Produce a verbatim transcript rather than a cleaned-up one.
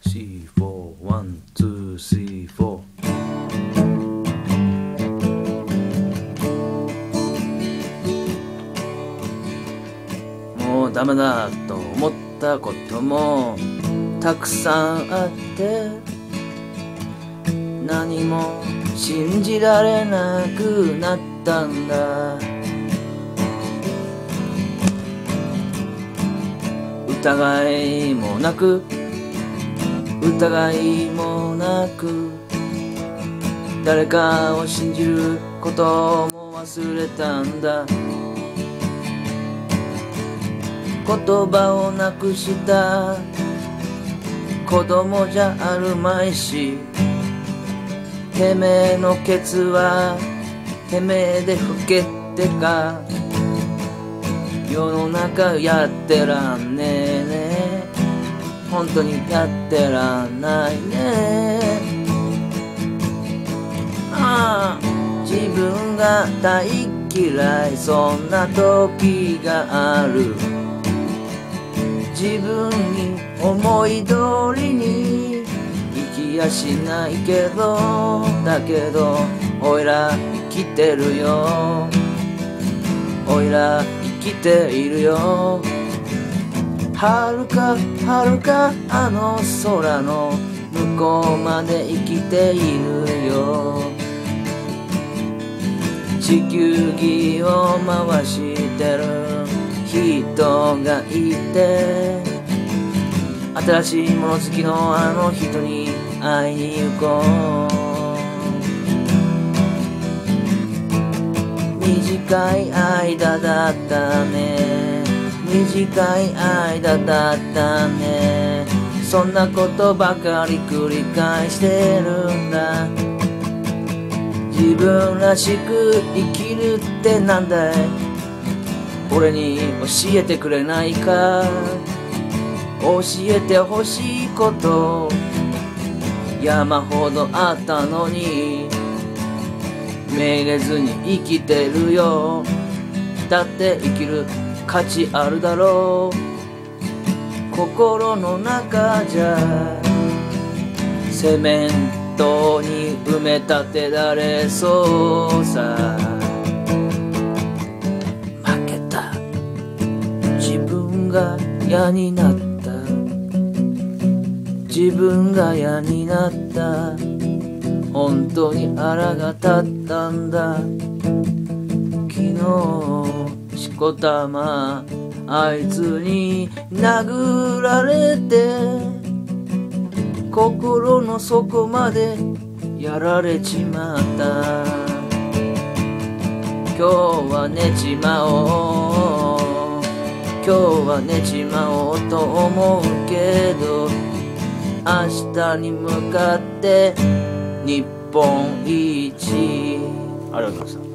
シーフォーワンツースリーフォー。もうダメだと思ったこともたくさんあって、何も信じられなくなったんだ。疑いもなく疑いもなく、誰かを信じることも忘れたんだ。言葉をなくした子供じゃあるまいし、てめえのケツはてめえで老けてか、世の中やってらんねえね、本当にやってらんないね。ああ、自分が大嫌いそんな時がある。自分に思い通りに生きやしないけど、だけどおいら生きてるよ、おいら生きているよ。はるかはるかあの空の向こうまで生きているよ。地球儀を回してる人がいて、新しいもの好きのあの人に会いに行こう。短い間だったね、短い間だったね、そんなことばかり繰り返してるんだ。自分らしく生きるってなんだい、俺に教えてくれないか。教えてほしいこと山ほどあったのに、めげずに生きてるよ。だって生きる価値あるだろう。心の中じゃセメントに埋め立てられそうさ。負けた自分が嫌になった、自分が嫌になった、本当に腹が立ったんだ。昨日しこたまあいつに殴られて、心の底までやられちまった。今日は寝ちまおう、今日は寝ちまおうと思うけど、明日に向かって日本一。ありがとうございました。